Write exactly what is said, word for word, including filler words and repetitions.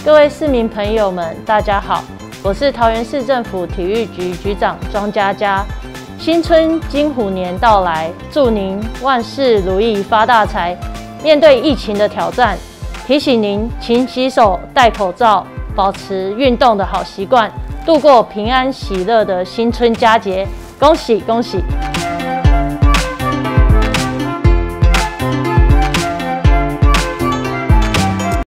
各位市民朋友们，大家好，我是桃园市政府体育局局长庄佳佳。新春金虎年到来，祝您万事如意发大财。面对疫情的挑战，提醒您勤洗手、戴口罩，保持运动的好习惯，度过平安喜乐的新春佳节。恭喜恭喜！